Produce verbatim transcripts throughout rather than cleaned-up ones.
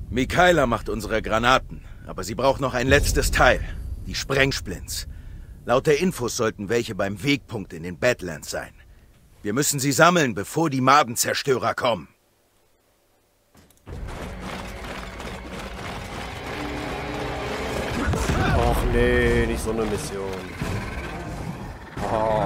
Mikaela macht unsere Granaten, aber sie braucht noch ein letztes Teil. Die Sprengsplints. Laut der Infos sollten welche beim Wegpunkt in den Badlands sein. Wir müssen sie sammeln, bevor die Madenzerstörer kommen. Och nee, nicht so eine Mission. Oh.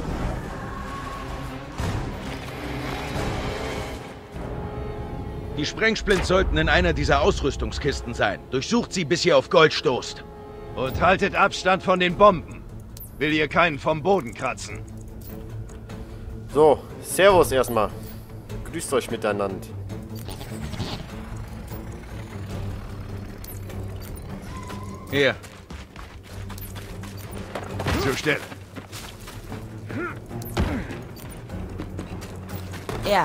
Die Sprengsplints sollten in einer dieser Ausrüstungskisten sein. Durchsucht sie, bis ihr auf Gold stoßt. Und haltet Abstand von den Bomben. Will ihr keinen vom Boden kratzen. So, Servus erstmal. Grüßt euch miteinander. Hier. Zur Stelle. Ja.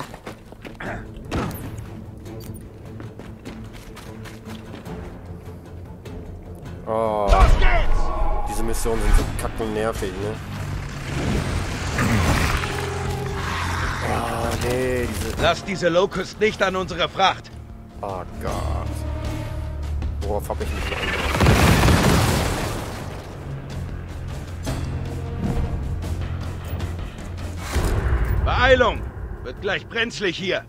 Oh. Los geht's! Diese Missionen sind so kacken nervig, ne? Oh, nee, diese... Lasst diese Locust nicht an unsere Fracht. Oh Gott. Worauf hab ich mich noch angehört? Beeilung! Wird gleich brenzlig hier.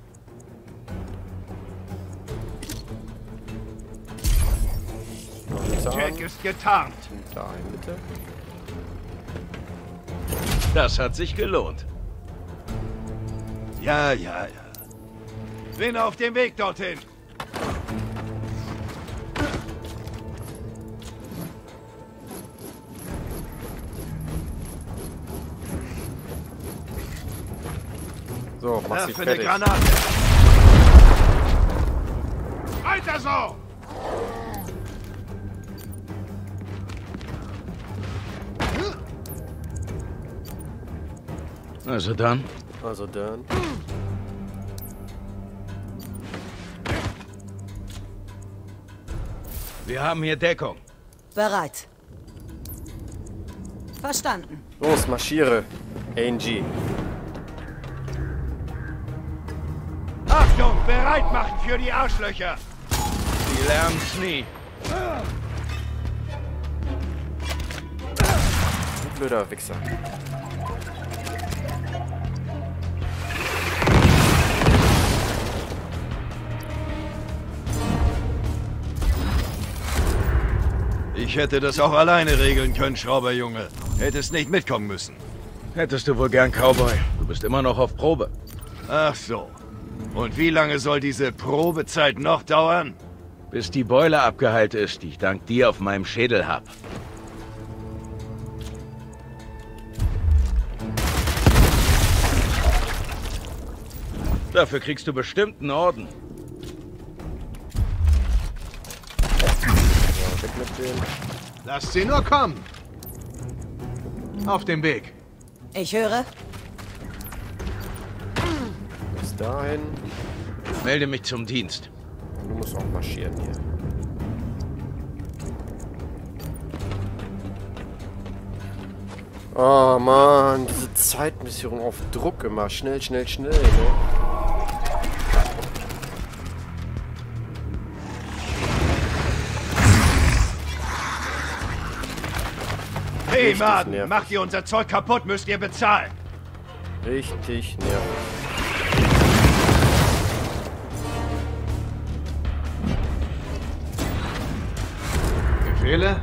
Jack ist getarnt. Dahin, bitte. Das hat sich gelohnt. Ja, ja, ja. Bin auf dem Weg dorthin. So, mach sie Werfe eine fertig. Granate. Weiter so! Also dann. Also dann. Wir haben hier Deckung. Bereit. Verstanden. Los, marschiere. A N G. Achtung, bereit machen für die Arschlöcher. Die lernen nie. Du blöder Wichser. Ich hätte das auch alleine regeln können, Schrauberjunge. Hättest nicht mitkommen müssen. Hättest du wohl gern, Cowboy. Du bist immer noch auf Probe. Ach so. Und wie lange soll diese Probezeit noch dauern? Bis die Beule abgeheilt ist, die ich dank dir auf meinem Schädel hab. Dafür kriegst du bestimmt einen Orden. Ja, weg mit dem. Lasst sie nur kommen. Auf dem Weg. Ich höre. Bis dahin. Melde mich zum Dienst. Du musst auch marschieren hier. Oh Mann, diese Zeitmission auf Druck immer. Schnell, schnell, schnell, ne? Hey, Richtig Maden, nervig. macht ihr unser Zeug kaputt, müsst ihr bezahlen. Richtig nervig. Befehle?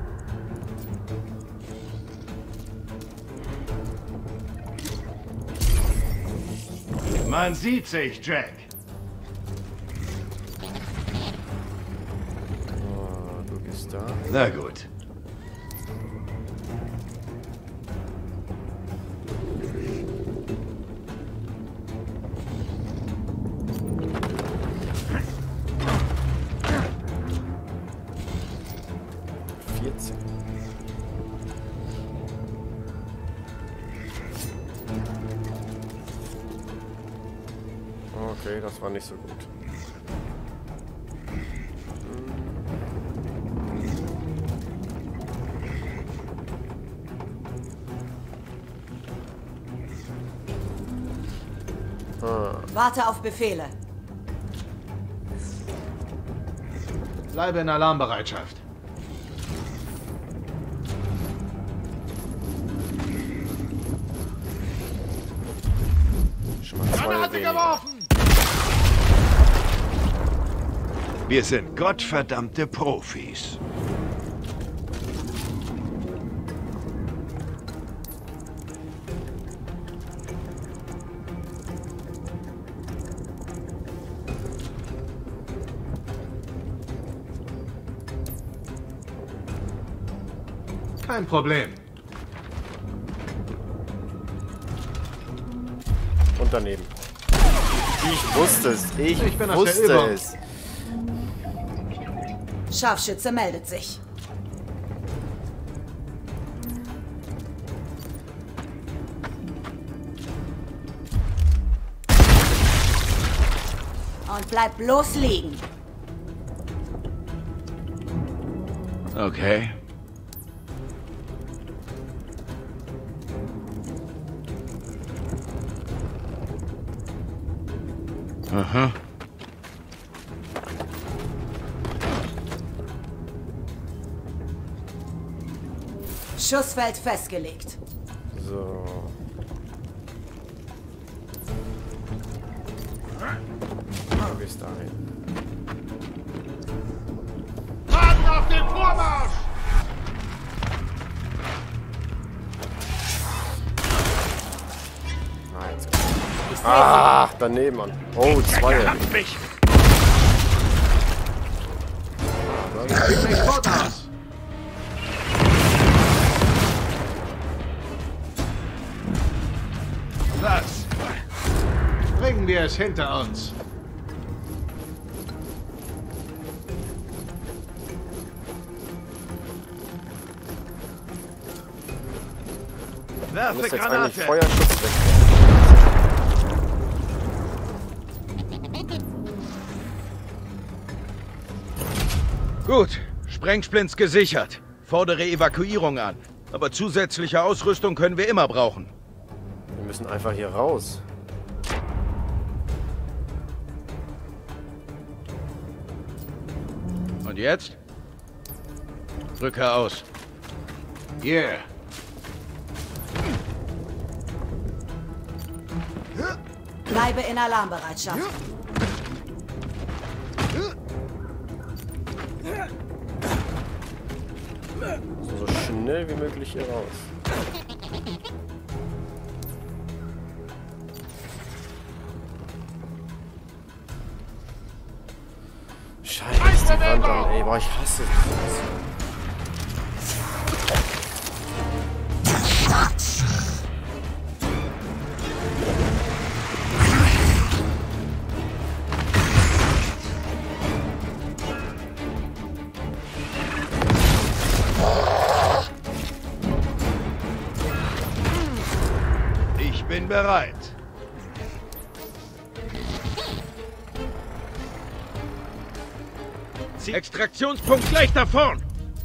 Man sieht sich, Jack. Oh, du bist da. Na gut. vierzehn. Okay, das war nicht so gut. Ah, Warte auf Befehle. Bleibe in Alarmbereitschaft. Schon mal zwei weniger. Wir sind gottverdammte Profis. Kein Problem. Und daneben. Ich wusste es. Ich, Ich bin aus der wusste Übung. es. Scharfschütze meldet sich. Und bleib bloß liegen. Okay. Aha. Schussfeld festgelegt. So. Bis dahin. Warten auf den Vormarsch! Ah, jetzt kommt's. Ah, daneben, Mann. Oh, zwei. Mich! Nicht sofort aus! Was? Bringen wir es hinter uns. Ich muss Werfe jetzt eigentlich Granate! Feuerschutz weg. Gut. Sprengsplints gesichert. Fordere Evakuierung an. Aber zusätzliche Ausrüstung können wir immer brauchen. Wir müssen einfach hier raus. Und jetzt? Rückkehr aus. Yeah. Bleibe in Alarmbereitschaft. So schnell wie möglich hier raus. Scheiße, die Wand an, ey. Boah, ich hasse das. Ich bin bereit. Extraktionspunkt gleich da vorn!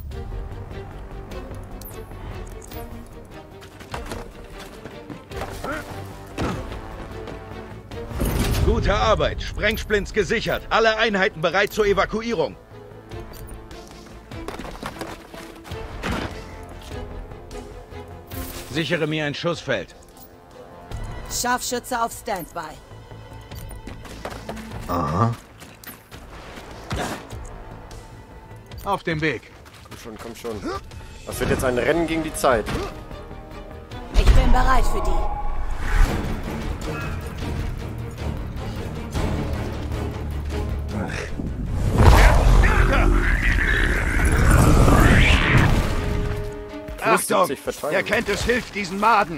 Gute Arbeit. Sprengsplints gesichert. Alle Einheiten bereit zur Evakuierung. Sichere mir ein Schussfeld. Scharfschütze auf Standby. Auf dem Weg. Komm schon, komm schon. Das wird jetzt ein Rennen gegen die Zeit. Ich bin bereit für die. Achtung! siebzig verteilen. Ihr kennt es, hilft diesen Maden!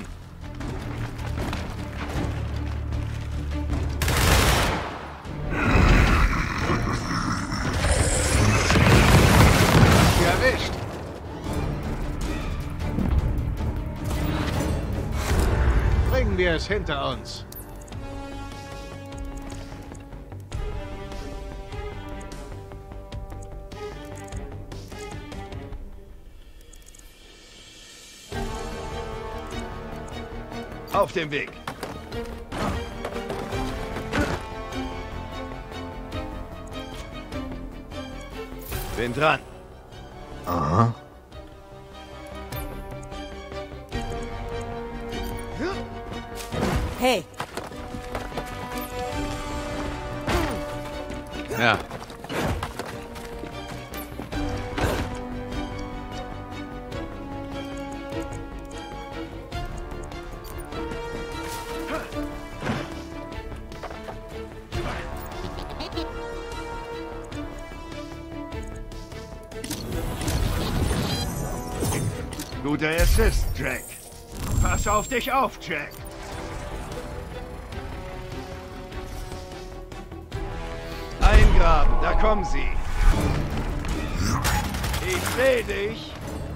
Erwischt. Bringen wir es hinter uns. Auf dem Weg! Bin dran. Aha. Hey, Ja. Guter Assist, Jack. Pass auf dich auf, Jack. Eingraben, da kommen sie. Ich seh dich.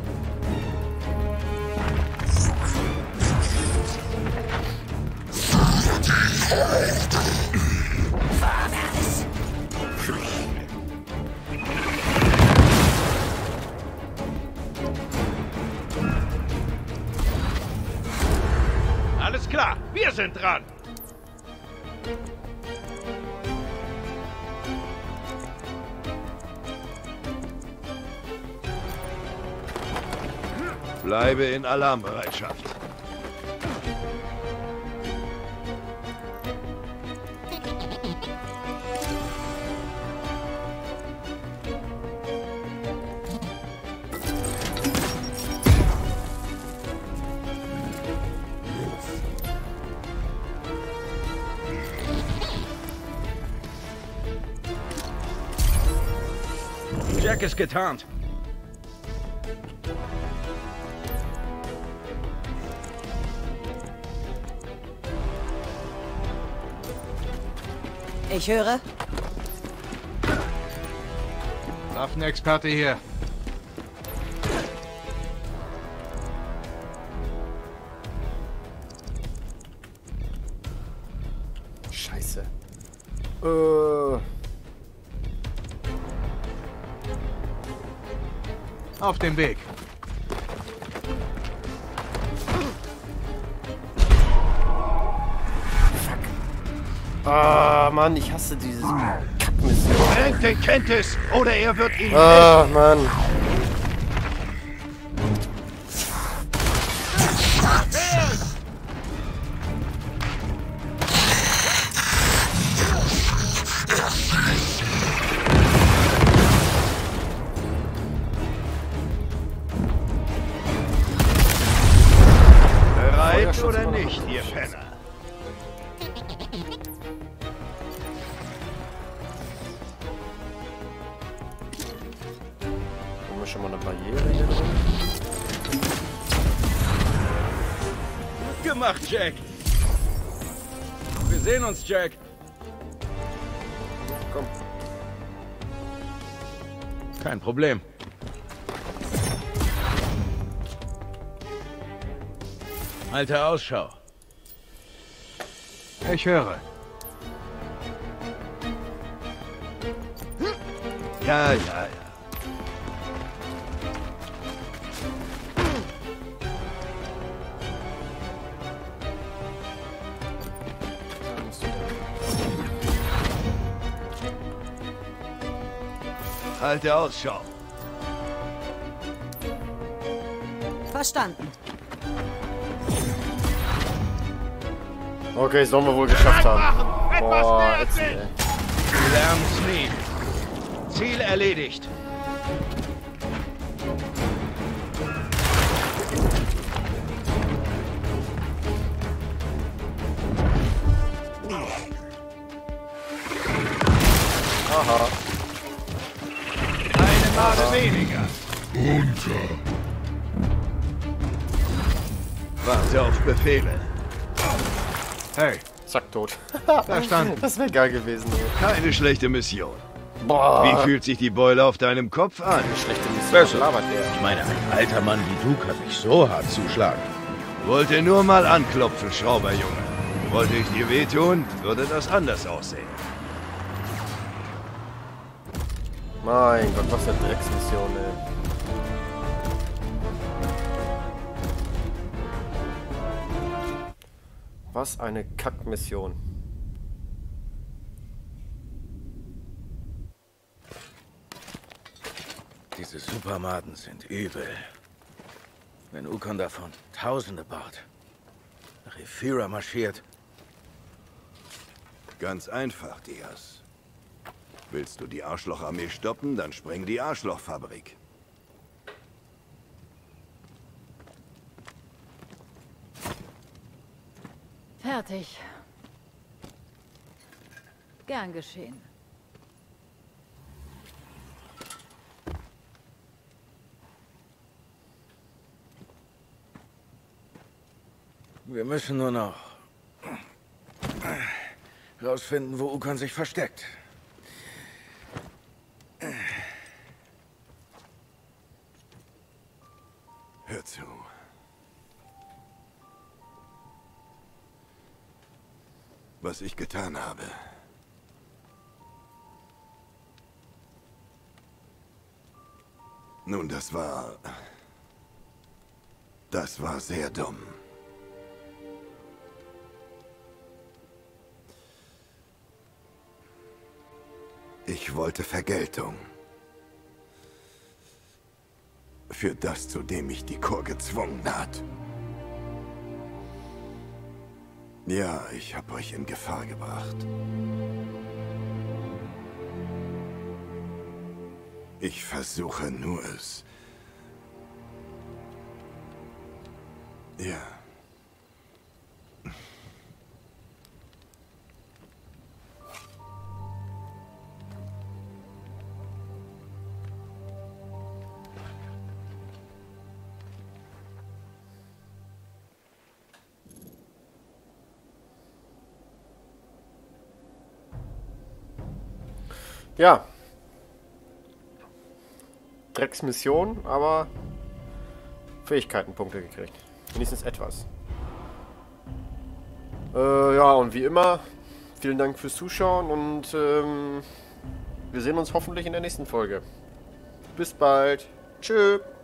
Alles klar, wir sind dran. Bleibe in Alarmbereitschaft. Jack ist getarnt. ich höre. Waffenexperte hier. Scheiße. Äh. Auf dem Weg. Ah, Mann, ich hasse dieses Kackmission. Denkt kennt es, oder er wird ihn... Ah, Mann. Bereit oder nicht, ihr Penner? Haben wir schon mal eine Barriere hier drin? Gut gemacht, Jack. Wir sehen uns, Jack. Komm. Kein Problem. Halte Ausschau. Ich höre. Ja, ja, ja. Halte Ausschau. Verstanden. Okay, sollen wir wohl geschafft haben. Boah, jetzt, ey. Lern's nie. Ziel erledigt. Aha. Eine Male weniger. Runter. Warte auf Befehle. Hey, Zack, tot. verstanden. Das wäre geil gewesen, ey. Keine schlechte Mission. Boah. Wie fühlt sich die Beule auf deinem Kopf an? Eine schlechte Mission. Besser. Was labert der? Ich meine, ein alter Mann wie du kann nicht so hart zuschlagen. Wollte nur mal anklopfen, Schrauberjunge. Wollte ich dir wehtun, würde das anders aussehen. Mein Gott, was für eine Drecksmission, ey. Was eine Kackmission. Diese Supermaden sind übel. Wenn Ukon davon Tausende baut, nach Ephyra marschiert. Ganz einfach, Diaz. Willst du die Arschlocharmee stoppen, dann spreng die Arschlochfabrik. Fertig. Gern geschehen. Wir müssen nur noch rausfinden, wo Ukon sich versteckt. Hör zu. Was ich getan habe. Nun, das war... Das war sehr dumm. Ich wollte Vergeltung. Für das, zu dem mich die Korps gezwungen hat. Ja, ich habe euch in Gefahr gebracht. Ich versuche nur es. Ja. Ja. Drecksmission, aber Fähigkeitenpunkte gekriegt. Wenigstens etwas. Äh, ja, und wie immer, vielen Dank fürs Zuschauen und ähm, wir sehen uns hoffentlich in der nächsten Folge. Bis bald. Tschüss.